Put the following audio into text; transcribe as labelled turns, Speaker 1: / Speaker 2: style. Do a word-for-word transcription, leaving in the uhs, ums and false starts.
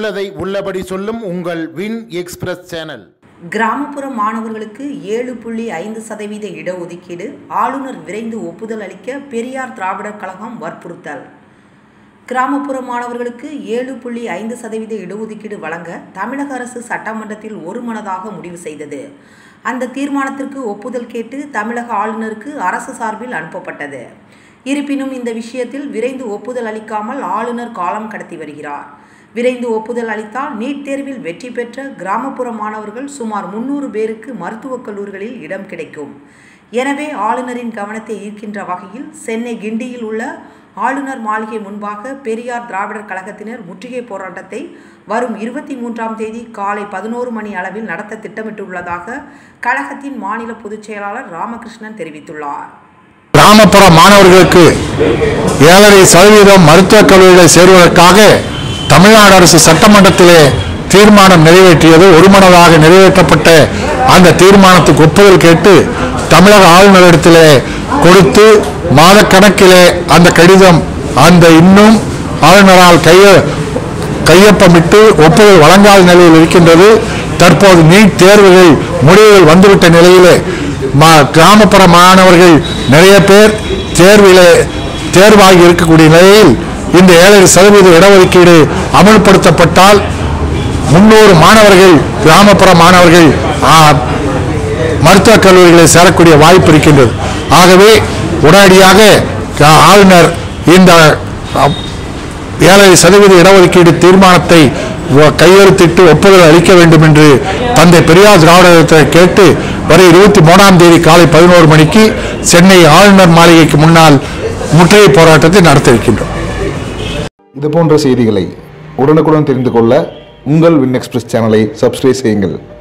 Speaker 1: உள்ளதை உள்ளபடி சொல்லும் உங்கள் வின் எக்ஸ்பிரஸ் சேனல்.
Speaker 2: கிராமப்புற மாணவர்களுக்கு ஏழு புள்ளி ஐந்து சதவீத இடஒதுக்கீடு, ஆளுநர் விரைந்து ஒப்புதல் அளிக்க பெரியார் திராவிடர் கழகம் வற்புறுத்தல். கிராமப்புற மாணவர்களுக்கு ஏழு புள்ளி ஐந்து சதவீத இடஒதுக்கீடு வழங்க தமிழக அரசு சட்டமன்றத்தில் ஒருமனதாக முடிவு செய்தது. அந்த தீர்மானத்திற்கு ஒப்புதல் கேட்டு தமிழக ஆளுநருக்கு அரசு சார்பில் அனுப்பப்பட்டது. இருப்பினும் இந்த விஷயத்தில் விரைந்து ஒப்புதல் அளிக்காமல் ஆளுநர் காலம் கடத்தி வருகிறார். விரைந்து ஒப்புதல் அளித்தால் நீட் தேர்வில் வெற்றி பெற்ற கிராமப்புற மாணவர்கள் சுமார் முன்னூறு பேருக்கு மருத்துவக் கல்லூரிகளில் இடம் கிடைக்கும். எனவே ஆளுநரின் கவனத்தை ஈர்க்கின்ற வகையில் சென்னை கிண்டியில் உள்ள ஆளுநர் மாளிகை முன்பாக பெரியார் திராவிடர் கழகத்தினர் முற்றுகை போராட்டத்தை வரும் இருபத்தி மூன்றாம் தேதி காலை பதினோரு மணி அளவில் நடத்த திட்டமிட்டுள்ளதாக கழகத்தின் மாநில பொதுச் செயலாளர் ராமகிருஷ்ணன் தெரிவித்துள்ளார்.
Speaker 3: கிராமப்புற மாணவர்களுக்கு ஏழரை சதவீதம் மருத்துவக் கல்லூரிகளில் சேருவதற்காக தமிழ்நாடு அரசு சட்டமன்றத்திலே தீர்மானம் நிறைவேற்றியது. ஒருமனதாக நிறைவேற்றப்பட்ட அந்த தீர்மானத்துக்கு ஒப்புதல் கேட்டு தமிழக ஆளுநரிடத்திலே கொடுத்து மாதக்கணக்கிலே அந்த கடிதம் அந்த இன்னும் ஆளுநரால் கைய கையொப்பமிட்டு ஒப்புதல் வழங்காத நிலையில் இருக்கின்றது. தற்போது நீட் தேர்வுகள் முடிவுகள் வந்துவிட்ட நிலையிலே கிராமப்புற மாணவர்கள் நிறைய பேர் தேர்விலே தேர்வாகி இருக்கக்கூடிய நிலையில் இந்த ஏழரை சதவீத இடஒதுக்கீடு அமல்படுத்தப்பட்டால் முன்னூறு மாணவர்கள் கிராமப்புற மாணவர்கள் மருத்துவக் கல்லூரிகளில் சேரக்கூடிய வாய்ப்பு இருக்கின்றது. ஆகவே உடனடியாக ஆளுநர் இந்த ஏழரை சதவீத இடஒதுக்கீடு தீர்மானத்தை கையெழுத்திட்டு ஒப்புதல் அளிக்க வேண்டும் என்று தந்தை பெரியார் திராவிடத்தை கேட்டு வரை இருபத்தி மூணாம் தேதி காலை பதினோரு மணிக்கு சென்னை ஆளுநர் மாளிகைக்கு முன்னால் முற்றுகை போராட்டத்தை நடத்த இருக்கின்றோம்.
Speaker 4: இது போன்ற செய்திகளை உடனுக்குடன் தெரிந்து கொள்ள உங்கள் வின் எக்ஸ்பிரஸ் சேனலை சப்ஸ்கிரைப் செய்யுங்கள்.